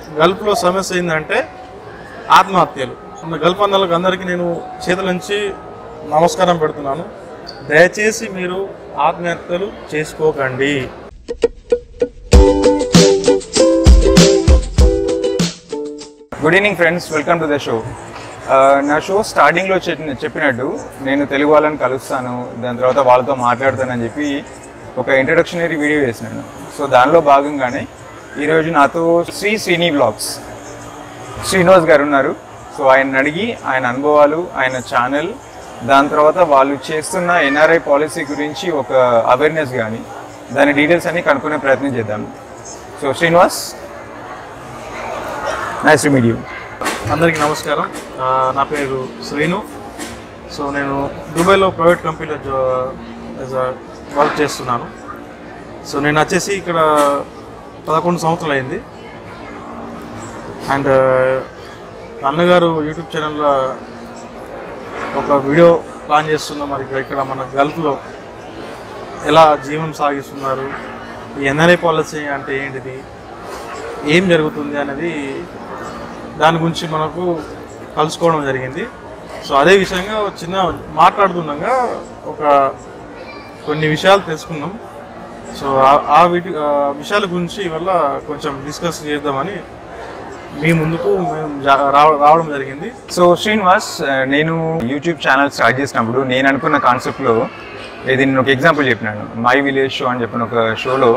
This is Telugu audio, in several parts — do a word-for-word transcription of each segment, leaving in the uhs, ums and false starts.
గల్ఫ్లో సమస్య ఏంటంటే ఆత్మహత్యలు. గల్ఫ్ అన్నలకు అందరికీ నేను చేతుల నుంచి నమస్కారం పెడుతున్నాను. దయచేసి మీరు ఆత్మహత్యలు చేసుకోకండి. Good evening friends, welcome to the show. నా షో స్టార్టింగ్లో చెప్పినట్టు నేను తెలుగు వాళ్ళని కలుస్తాను, దాని తర్వాత వాళ్ళతో మాట్లాడతానని చెప్పి ఒక ఇంట్రడక్షనరీ వీడియో వేసినాను. సో దానిలో భాగంగానే ఈరోజు నాతో శ్రీ శ్రీని బ్లాగ్స్ శ్రీనివాస్ గారు ఉన్నారు. సో ఆయన అడిగి ఆయన అనుభవాలు, ఆయన ఛానల్, దాని తర్వాత వాళ్ళు చేస్తున్న ఎన్ఆర్ఐ పాలసీ గురించి ఒక అవేర్నెస్ కానీ దాని డీటెయిల్స్ అన్ని కనుక్కునే ప్రయత్నం చేద్దాం. So Srinivas, nice to meet you. అందరికీ నమస్కారం. నా పేరు శ్రీను. సో నేను దుబాయ్లో ప్రైవేట్ కంపెనీలో జో యాజ్ అ వర్క్ చేస్తున్నాను. సో నేను వచ్చేసి ఇక్కడ పదకొండు సంవత్సరాలు అయింది. అండ్ అన్నగారు యూట్యూబ్ ఛానల్లో ఒక వీడియో ప్లాన్ చేస్తున్నాం. మరి ఇక్కడ మన గల్ఫ్లో ఎలా జీవనం సాగిస్తున్నారు, ఈ ఎన్ఆర్ఐ పాలసీ అంటే ఏంటిది, ఏం జరుగుతుంది అనేది దాని గురించి మనకు కలుసుకోవడం జరిగింది. సో అదే విషయంగా చిన్న మాట్లాడుతున్నాగా ఒక కొన్ని విషయాలు తెలుసుకున్నాం. సో ఆ వీటి విషయాల గురించి వల్ల కొంచెం డిస్కస్ చేద్దామని మీ ముందుకు మేము రావడం జరిగింది. సో శ్రీనివాస్, నేను యూట్యూబ్ ఛానల్ స్టార్ట్ చేసినప్పుడు నేను అనుకున్న కాన్సెప్ట్లో ఇది నేను ఒక ఎగ్జాంపుల్ చెప్పినాను. మై విలేజ్ షో అని చెప్పిన ఒక షోలో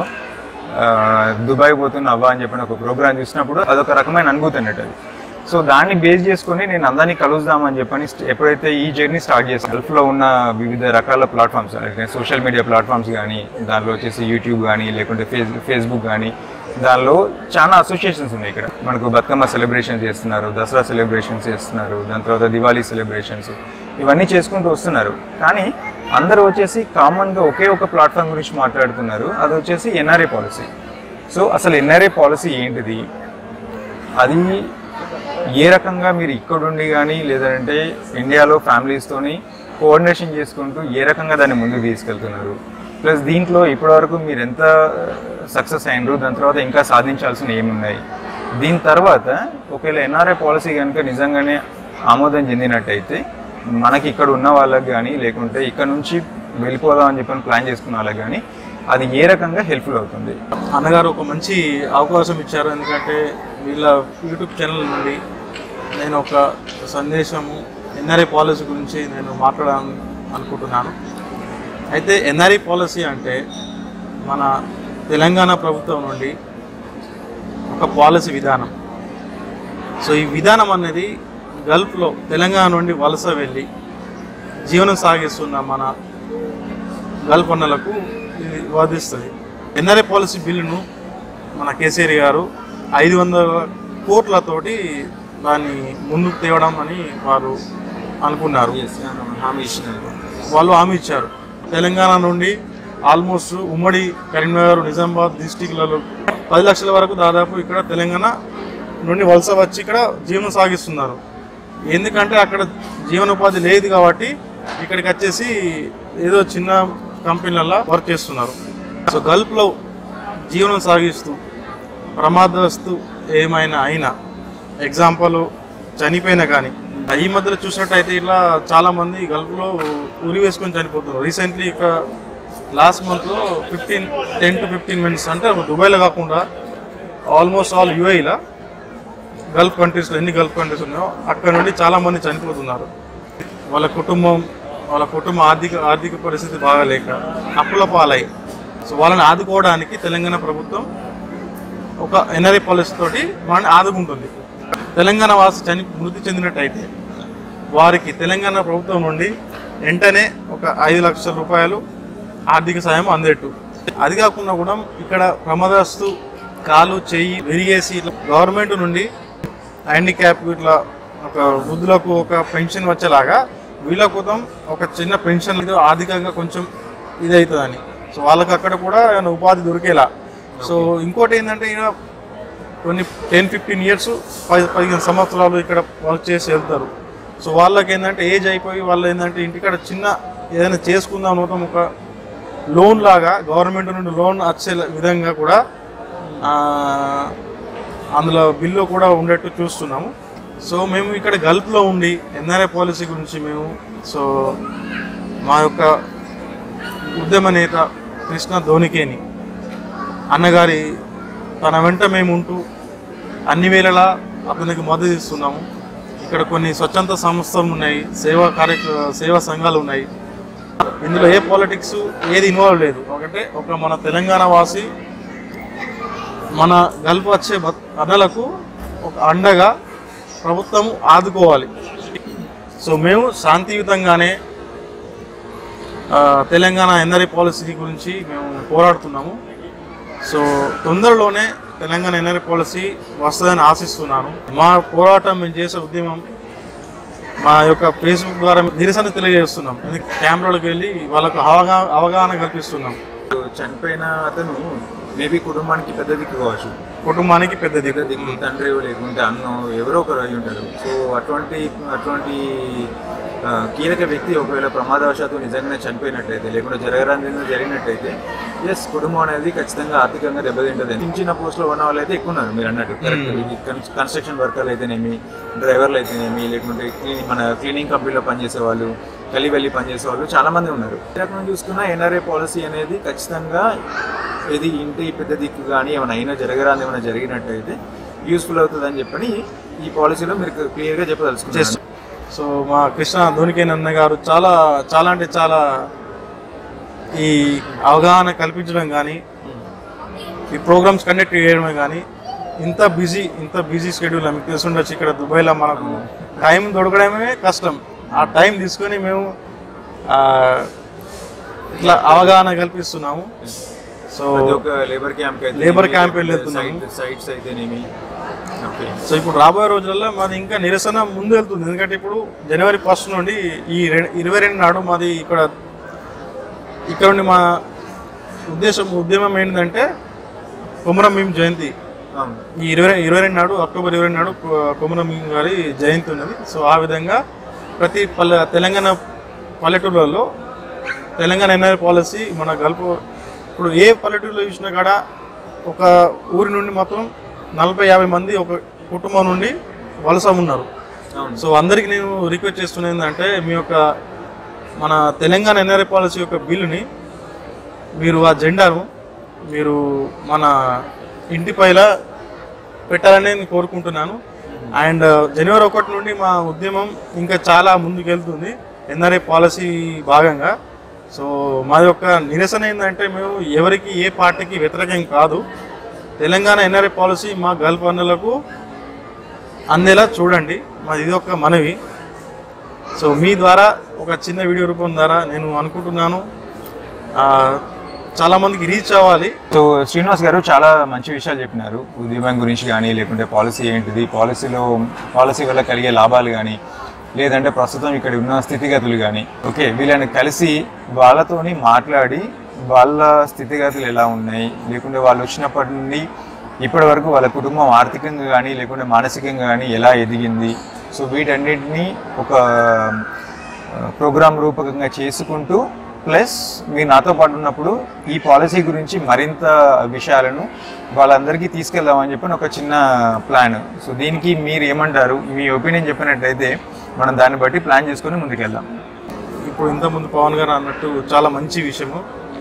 దుబాయ్ పోతున్న అవ్వ అని చెప్పిన ఒక ప్రోగ్రామ్ చూసినప్పుడు అదొక రకమైన అనుభూతి అన్నట్టు అది. సో దాన్ని బేస్ చేసుకొని నేను అందరినీ కలుద్దామని చెప్పని ఎప్పుడైతే ఈ జర్నీ స్టార్ట్ చేసాను, గల్ఫ్లో ఉన్న వివిధ రకాల ప్లాట్ఫామ్స్, సోషల్ మీడియా ప్లాట్ఫామ్స్ కానీ, దానిలో వచ్చేసి యూట్యూబ్ కానీ, లేకుంటే ఫేస్ ఫేస్బుక్ కానీ, దానిలో చాలా అసోసియేషన్స్ ఉన్నాయి. ఇక్కడ మనకు బతుకమ్మ సెలబ్రేషన్స్ చేస్తున్నారు, దసరా సెలబ్రేషన్స్ చేస్తున్నారు, దాని తర్వాత దివాళీ సెలబ్రేషన్స్, ఇవన్నీ చేసుకుంటూ వస్తున్నారు. కానీ అందరూ వచ్చేసి కామన్గా ఒకే ఒక ప్లాట్ఫామ్ గురించి మాట్లాడుతున్నారు, అది వచ్చేసి ఎన్ఆర్ఐ పాలసీ. సో అసలు ఎన్ఆర్ఐ పాలసీ ఏంటిది, అది ఏ రకంగా మీరు ఇక్కడుండి కానీ లేదంటే ఇండియాలో ఫ్యామిలీస్తోని కోఆర్డినేషన్ చేసుకుంటూ ఏ రకంగా దాన్ని ముందుకు తీసుకెళ్తున్నారు, ప్లస్ దీంట్లో ఇప్పటివరకు మీరు ఎంత సక్సెస్ అయినరు, దాని తర్వాత ఇంకా సాధించాల్సిన ఏమున్నాయి, దీని తర్వాత ఒకవేళ ఎన్ఆర్ఐ పాలసీ కనుక నిజంగానే ఆమోదం చెందినట్టయితే మనకి ఇక్కడ ఉన్న వాళ్ళకి కానీ లేకుంటే ఇక్కడ నుంచి వెళ్ళిపోదాం అని చెప్పని ప్లాన్ చేసుకున్న వాళ్ళకి కానీ అది ఏ రకంగా హెల్ప్ఫుల్ అవుతుంది. అన్నగారు ఒక మంచి అవకాశం ఇచ్చారు. ఎందుకంటే వీళ్ళ యూట్యూబ్ ఛానల్ నుండి నేను ఒక సందేశము ఎన్ఆర్ఐ పాలసీ గురించి నేను మాట్లాడాలని అనుకుంటున్నాను. అయితే ఎన్ఆర్ఐ పాలసీ అంటే మన తెలంగాణ ప్రభుత్వం నుండి ఒక పాలసీ విధానం. సో ఈ విధానం అనేది గల్ఫ్లో తెలంగాణ నుండి వలస వెళ్ళి జీవనం సాగిస్తున్న మన గల్ఫ్ అన్నలకు ఇది వర్తిస్తుంది. ఎన్ఆర్ఐ పాలసీ బిల్లును మన కేసీఆర్ గారు ఐదు వందల కోట్లతోటి దాన్ని ముందుకు తేవడం అని వారు అనుకున్నారు. వాళ్ళు హామీ ఇచ్చారు. తెలంగాణ నుండి ఆల్మోస్ట్ ఉమ్మడి కరీంనగర్, నిజామాబాద్ డిస్టిక్లలో పది లక్షల వరకు దాదాపు ఇక్కడ తెలంగాణ నుండి వలస వచ్చి ఇక్కడ జీవనం సాగిస్తున్నారు. ఎందుకంటే అక్కడ జీవనోపాధి లేదు కాబట్టి ఇక్కడికి వచ్చేసి ఏదో చిన్న కంపెనీలలో వర్క్ చేస్తున్నారు. సో గల్ఫ్లో జీవనం సాగిస్తూ ప్రమాదవస్తు ఏమైనా అయినా, ఎగ్జాంపుల్ చనిపోయినా కానీ, ఈ మధ్యలో చూసినట్టయితే ఇట్లా చాలామంది గల్ఫ్లో ఉరి వేసుకొని చనిపోతున్నారు. రీసెంట్లీ ఇక లాస్ట్ మంత్లో fifteen ten to fifteen minutes అంటే దుబాయ్లో కాకుండా ఆల్మోస్ట్ ఆల్ యూఏఈలో గల్ఫ్ కంట్రీస్లో ఎన్ని గల్ఫ్ కంట్రీస్ ఉన్నాయో అక్కడ నుండి చాలామంది చనిపోతున్నారు. వాళ్ళ కుటుంబం వాళ్ళ కుటుంబ ఆర్థిక ఆర్థిక పరిస్థితి బాగాలేక అప్పుల పాలై. సో వాళ్ళని ఆదుకోవడానికి తెలంగాణ ప్రభుత్వం ఒక ఎన్ఆర్ఐ పాలసీ తోటి వాళ్ళని ఆదుకుంటుంది. తెలంగాణ వాసి చని మృతి చెందినట్టయితే వారికి తెలంగాణ ప్రభుత్వం నుండి వెంటనే ఒక ఐదు లక్షల రూపాయలు ఆర్థిక సాయం అందేట్టు. అది కాకుండా కూడా ఇక్కడ ప్రమాదస్తు కాలు చెయ్యి విరిగేసి గవర్నమెంట్ నుండి హ్యాండిక్యాప్ ఇట్లా ఒక వృద్ధులకు ఒక పెన్షన్ వచ్చేలాగా వీళ్ళ కోసం ఒక చిన్న పెన్షన్ ఆర్థికంగా కొంచెం ఇది అవుతుందని. సో వాళ్ళకి అక్కడ కూడా ఉపాధి దొరికేలా. సో ఇంకోటి ఏంటంటే ఇక్కడ కొన్ని టెన్ ఫిఫ్టీన్ ఇయర్స్ పది పదిహేను సంవత్సరాలు ఇక్కడ వర్క్ చేసి వెళ్తారు. సో వాళ్ళకి ఏంటంటే ఏజ్ అయిపోయి వాళ్ళు ఏంటంటే ఇంటికాడ చిన్న ఏదైనా చేసుకుందాం మొత్తం ఒక లోన్ లాగా గవర్నమెంట్ నుండి లోన్ వచ్చే విధంగా కూడా అందులో బిల్లో కూడా ఉండేట్టు చూస్తున్నాము. సో మేము ఇక్కడ గల్ఫ్లో ఉండి ఎన్ఆర్ఐ పాలసీ గురించి మేము సో మా యొక్క ఉద్యమ నేత కృష్ణ ధోనికేని అన్నగారి తన వెంట మేము ఉంటూ అన్ని వేళలా అతనికి మద్దతు ఇస్తున్నాము. ఇక్కడ కొన్ని స్వచ్ఛంద సంస్థలు ఉన్నాయి, సేవా కార్యక్రమ సేవా సంఘాలు ఉన్నాయి. ఇందులో ఏ పాలిటిక్స్ ఏది ఇన్వాల్వ్ లేదు. ఒకటే ఒక మన తెలంగాణ వాసి మన గల్ఫ్ వచ్చే అన్నలకు ఒక అండగా ప్రభుత్వం ఆదుకోవాలి. సో మేము శాంతియుతంగానే తెలంగాణ ఎన్ఆర్ఐ పాలసీ గురించి మేము పోరాడుతున్నాము. సో తొందరలోనే తెలంగాణ ఎన్ఆర్ఐ పాలసీ వస్తుందని ఆశిస్తున్నాను. మా పోరాటం మేము చేసే ఉద్యమం మా యొక్క ఫేస్బుక్ ద్వారా నిరసన తెలియజేస్తున్నాం. కెమెరాలకు వెళ్ళి వాళ్ళకు అవగా అవగాహన కల్పిస్తున్నాం. చనిపోయిన అతను మేబీ కుటుంబానికి పెద్ద దిక్కు కావచ్చు, కుటుంబానికి పెద్ద దిక్కు దిక్కు తండ్రి లేకుంటే అన్నో ఎవరో ఒకరు అయి ఉంటారు. సో అటువంటి అటువంటి కీలక వ్యక్తి ఒకవేళ ప్రమాదవశాత్తు నిజంగానే చనిపోయినట్టయితే లేకుంటే జరగరాని జరిగినట్టయితే ఎస్ కుటుంబం అనేది ఖచ్చితంగా ఆర్థికంగా దెబ్బతింటుంది. చిన్న చిన్న పోస్టులో ఉన్న వాళ్ళు అయితే ఎక్కువ ఉన్నారు మీరు అన్నట్టు. కరెక్ట్. కన్స్ట్రక్షన్ వర్కర్లు అయితేనేమి, డ్రైవర్లు అయితేనేమి, లేకుంటే క్లీనింగ్ మన క్లీనింగ్ కంపెనీలో పనిచేసే వాళ్ళు, కలి వెళ్ళి పనిచేసే వాళ్ళు చాలా మంది ఉన్నారు. ఈ రకంగా చూసుకున్న ఎన్ఆర్ఐ పాలసీ అనేది ఖచ్చితంగా ఇది ఇంటి పెద్ద దిక్కు కానీ ఏమైనా అయినా జరగరాని ఏమైనా జరిగినట్టయితే యూస్ఫుల్ అవుతుంది అని చెప్పని ఈ పాలసీలో మీరు క్లియర్గా చెప్పదలుచుకున్నారు. సో మా కృష్ణ ధోనికేని అన్న గారు చాలా చాలా అంటే చాలా ఈ అవగాహన కల్పించడం కానీ ఈ ప్రోగ్రామ్స్ కండక్ట్ చేయడమే కానీ ఇంత బిజీ ఇంత బిజీ షెడ్యూల్ మీకు తెలుసుండొచ్చు. ఇక్కడ దుబాయ్లో మనకు టైం దొరకడమే కష్టం. ఆ టైం తీసుకొని మేము ఇట్లా అవగాహన కల్పిస్తున్నాము. So labour camp labour camp వెళ్తున్నాము. సైట్స్ అయితేనేమి. సో ఇప్పుడు రాబోయే రోజులలో మాది ఇంకా నిరసన ముందు వెళ్తుంది. ఎందుకంటే ఇప్పుడు జనవరి ఫస్ట్ నుండి ఈ ఇరవై రెండు నాడు మాది ఇక్కడ ఇక్కడ నుండి మా ఉద్దేశం ఉద్యమం ఏంటంటే కొమరం భీం జయంతి. ఈ ఇరవై ఇరవై రెండు నాడు అక్టోబర్ ఇరవై రెండు నాడు కొమరం భీం గారి జయంతి ఉన్నది. సో ఆ విధంగా ప్రతి పల్లె తెలంగాణ పల్లెటూళ్ళలో తెలంగాణ ఎన్ఆర్ఐ పాలసీ మన గల్ఫ్ ఇప్పుడు ఏ పల్లెటూరులో చూసినా కాడ ఒక ఊరి నుండి మాత్రం నలభై యాభై మంది ఒక కుటుంబం నుండి వలస ఉన్నారు. సో అందరికి నేను రిక్వెస్ట్ చేస్తున్నది ఏంటంటే మీ యొక్క మన తెలంగాణ ఎన్ఆర్ఐ పాలసీ యొక్క బిల్లుని మీరు ఆ జెండాను మీరు మన ఇంటి పైన పెట్టాలని నేను కోరుకుంటున్నాను. అండ్ జనవరి ఒకటి నుండి మా ఉద్యమం ఇంకా చాలా ముందుకెళ్తుంది ఎన్ఆర్ఐ పాలసీ భాగంగా. సో మా యొక్క నిరసన ఏంటంటే మేము ఎవరికి ఏ పార్టీకి వ్యతిరేకం కాదు. తెలంగాణ ఎన్ఆర్ఐ పాలసీ మా గల్ఫ్ అన్నలకు అందేలా చూడండి, మాది ఇది ఒక మనవి. సో మీ ద్వారా ఒక చిన్న వీడియో రూపం ద్వారా నేను అనుకుంటున్నాను చాలామందికి రీచ్ అవ్వాలి. సో శ్రీనివాస్ గారు చాలా మంచి విషయాలు చెప్పినారు. ఉద్యమం గురించి కానీ లేకుంటే పాలసీ ఏంటిది, పాలసీలో పాలసీ వల్ల కలిగే లాభాలు కానీ లేదంటే ప్రస్తుతం ఇక్కడ ఉన్న స్థితిగతులు కానీ ఓకే వీళ్ళని కలిసి వాళ్ళతోని మాట్లాడి వాళ్ళ స్థితిగతులు ఎలా ఉన్నాయి లేకుంటే వాళ్ళు వచ్చినప్పటి నుండి ఇప్పటి వరకు వాళ్ళ కుటుంబం ఆర్థికంగా కానీ లేకుంటే మానసికంగా కానీ ఎలా ఎదిగింది, సో వీటన్నిటినీ ఒక ప్రోగ్రామ్ రూపకంగా చేసుకుంటూ ప్లస్ మీరు నాతో పాటు ఉన్నప్పుడు ఈ పాలసీ గురించి మరింత విషయాలను వాళ్ళందరికీ తీసుకెళ్దామని చెప్పి ఒక చిన్న ప్లాన్. సో దీనికి మీరు ఏమంటారు, మీ ఒపీనియన్ చెప్పినట్టయితే మనం దాన్ని బట్టి ప్లాన్ చేసుకొని ముందుకెళ్దాం. ఇప్పుడు ఇంతకుముందు పవన్ గారు అన్నట్టు చాలా మంచి విషయము.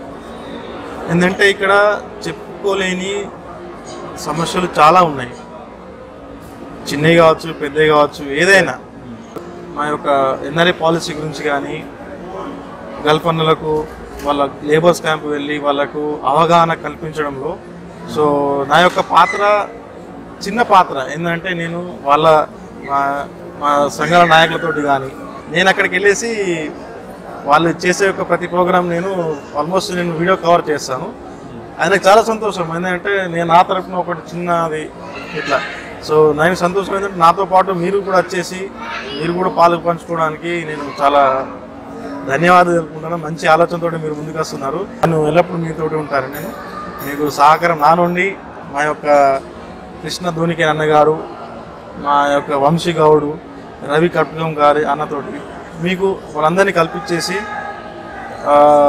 ఏంటంటే ఇక్కడ చెప్పుకోలేని సమస్యలు చాలా ఉన్నాయి, చిన్నవి కావచ్చు పెద్దవి కావచ్చు ఏదైనా. మా యొక్క ఎన్ఆర్ఐ పాలసీ గురించి కానీ గల్ఫ్ అన్నలకు వాళ్ళ లేబర్స్ క్యాంప్ వెళ్ళి వాళ్ళకు అవగాహన కల్పించడంలో సో నా యొక్క పాత్ర చిన్న పాత్ర. ఏంటంటే నేను వాళ్ళ మా మా సంఘాల నాయకులతోటి కానీ నేను అక్కడికి వెళ్ళేసి వాళ్ళు చేసే యొక్క ప్రతి ప్రోగ్రామ్ నేను ఆల్మోస్ట్ నేను వీడియో కవర్ చేస్తాను. ఆయనకు చాలా సంతోషం ఏంటంటే నేను నా తరఫున ఒకటి చిన్నది ఇట్లా. సో నేను సంతోషం ఏంటంటే నాతో పాటు మీరు కూడా వచ్చేసి మీరు కూడా పాలు పంచుకోవడానికి నేను చాలా ధన్యవాదాలు తెలుపుకుంటాను. మంచి ఆలోచనతో మీరు ముందుకు వస్తున్నారు. నేను ఎల్లప్పుడూ మీతోటి ఉంటాను. నేను మీకు సహకారం నా నుండి మా యొక్క కృష్ణ ధోనికేని అన్నగారు, మా యొక్క వంశీ గౌడు, రవి కట్కం గారి అన్నతోటి మీకు వాళ్ళందరినీ కల్పించేసి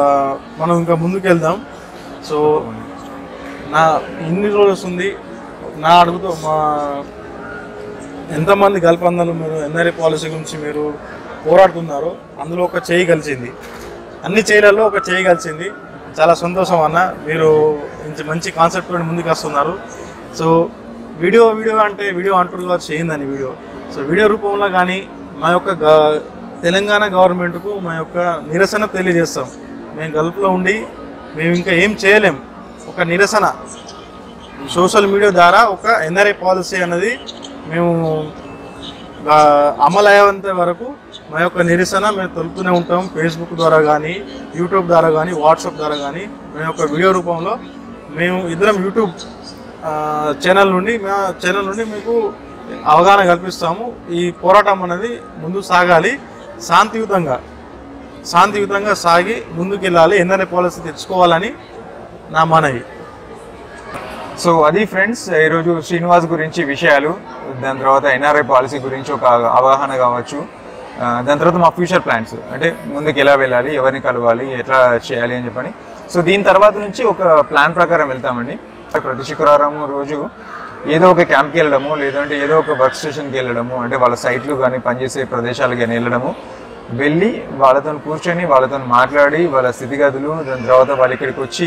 మనం ఇంకా ముందుకు వెళ్దాం. సో నా ఇన్ని రోజులు వస్తుంది నా అడుగుతూ మా ఎంతమంది గల్ఫ్ అందరూ మీరు ఎన్ఆర్ఐ పాలసీ గురించి మీరు పోరాడుతున్నారో అందులో ఒక చేయి కలిసింది, అన్ని చేయిలలో ఒక చేయి కలిసింది. చాలా సంతోషం అన్న, మీరు మంచి కాన్సెప్ట్ తోటి ముందుకు వస్తున్నారు. సో వీడియో వీడియో అంటే వీడియో అంటున్నారు చేయిందని వీడియో. సో వీడియో రూపంలో కానీ మా యొక్క తెలంగాణ గవర్నమెంట్కు మా యొక్క నిరసన తెలియజేస్తాం. మేము గల్ఫ్లో ఉండి మేము ఇంకా ఏం చేయలేం, ఒక నిరసన సోషల్ మీడియా ద్వారా ఒక ఎన్ఆర్ఐ పాలసీ అనేది మేము అమలు అయ్యేంత వరకు మా యొక్క నిరసన మేము తెలుపుతూనే ఉంటాం. ఫేస్బుక్ ద్వారా కానీ, యూట్యూబ్ ద్వారా కానీ, వాట్సాప్ ద్వారా కానీ మేము యొక్క వీడియో రూపంలో మేము ఇద్దరం యూట్యూబ్ ఛానల్ నుండి మా ఛానల్ నుండి మీకు అవగాహన కల్పిస్తాము. ఈ పోరాటం అనేది ముందు సాగాలి, శాంతియుతంగా శాంతియుతంగా సాగి ముందుకు వెళ్ళాలి, ఎన్ఆర్ఐ పాలసీ తెచ్చుకోవాలని నా మనవి. సో అది ఫ్రెండ్స్, ఈరోజు శ్రీనివాస్ గురించి విషయాలు, దాని తర్వాత ఎన్ఆర్ఐ పాలసీ గురించి ఒక అవగాహన కావచ్చు, దాని తర్వాత మా ఫ్యూచర్ ప్లాన్స్ అంటే ముందుకు ఎలా వెళ్ళాలి, ఎవరిని కలవాలి, ఎట్లా చేయాలి అని చెప్పని. సో దీని తర్వాత నుంచి ఒక ప్లాన్ ప్రకారం వెళ్తామండి. ప్రతి శుక్రవారం రోజు ఏదో ఒక క్యాంప్కి వెళ్ళడము, లేదంటే ఏదో ఒక వర్క్ స్టేషన్కి వెళ్ళడము, అంటే వాళ్ళ సైట్లు కానీ పనిచేసే ప్రదేశాలు కానీ వెళ్ళడము, వెళ్ళి వాళ్ళతో కూర్చొని వాళ్ళతో మాట్లాడి వాళ్ళ స్థితిగతులు, దాని తర్వాత వాళ్ళు ఇక్కడికి వచ్చి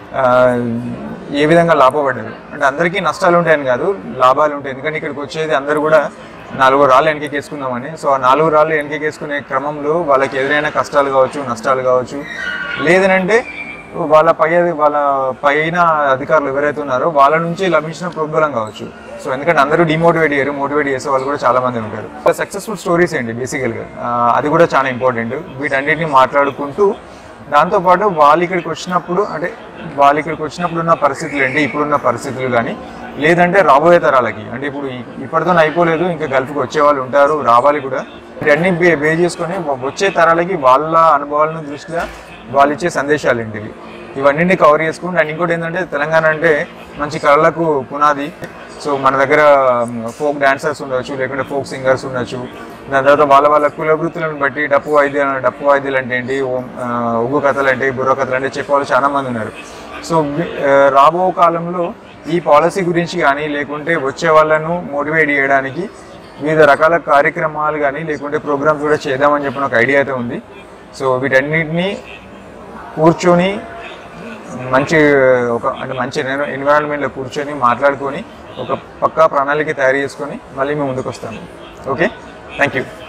ఏ విధంగా లాభపడ్డారు. అంటే అందరికీ నష్టాలు ఉంటాయని కాదు, లాభాలు ఉంటాయి. ఎందుకంటే ఇక్కడికి వచ్చేది అందరూ కూడా నాలుగు రాళ్ళు వెనకేసుకుందామని. సో ఆ నాలుగు రాళ్ళు వెనకేసుకునే క్రమంలో వాళ్ళకి ఎదురైన కష్టాలు కావచ్చు, నష్టాలు కావచ్చు, లేదనంటే వాళ్ళ పై వాళ్ళ పైన అధికారులు ఎవరైతే ఉన్నారో వాళ్ళ నుంచి లభించిన ప్రోద్బలం కావచ్చు. సో ఎందుకంటే అందరూ డిమోటివేట్ అయ్యారు, మోటివేట్ చేసే వాళ్ళు కూడా చాలా మంది ఉంటారు. సక్సెస్ఫుల్ స్టోరీస్ ఏంటి బేసికల్గా, అది కూడా చాలా ఇంపార్టెంట్. వీటన్నిటిని మాట్లాడుకుంటూ దాంతోపాటు వాళ్ళు ఇక్కడికి వచ్చినప్పుడు అంటే వాళ్ళు ఇక్కడికి వచ్చినప్పుడు ఉన్న పరిస్థితులు ఏంటి, ఇప్పుడున్న పరిస్థితులు కానీ, లేదంటే రాబోయే తరాలకి, అంటే ఇప్పుడు ఇప్పటితో అయిపోలేదు, ఇంకా గల్ఫ్కి వచ్చే వాళ్ళు ఉంటారు, రావాలి కూడా, ఇవన్నీ బే బే చేసుకొని వచ్చే తరాలకి వాళ్ళ అనుభవాలను దృష్ట్యా వాళ్ళు ఇచ్చే సందేశాలు ఏంటివి, ఇవన్నీ కవర్ చేసుకుంటే. అండ్ ఇంకోటి ఏంటంటే తెలంగాణ అంటే మంచి కళలకు పునాది. సో మన దగ్గర ఫోక్ డాన్సర్స్ ఉండొచ్చు, లేకుంటే ఫోక్ సింగర్స్ ఉండొచ్చు. దాని తర్వాత వాళ్ళ వాళ్ళ కుల వృత్తులను బట్టి డప్పు వాయిద్య డప్పు వాయిద్యాలు అంటే ఏంటి, ఉగ్గు కథలు అంటే, బుర్ర కథలు అంటే చెప్పేవాళ్ళు చాలా మంది ఉన్నారు. సో రాబో కాలంలో ఈ పాలసీ గురించి కానీ, లేకుంటే వచ్చే వాళ్ళను మోటివేట్ చేయడానికి వివిధ రకాల కార్యక్రమాలు కానీ, లేకుంటే ప్రోగ్రామ్స్ కూడా చేద్దామని చెప్పిన ఒక ఐడియా అయితే ఉంది. సో వీటన్నిటిని కూర్చొని మంచి ఒక అంటే మంచి ఎన్విరాన్మెంట్లో కూర్చొని మాట్లాడుకొని ఒక పక్కా ప్రణాళిక తయారు చేసుకొని మళ్ళీ మేము ముందుకు వస్తాము. Okay, thank you.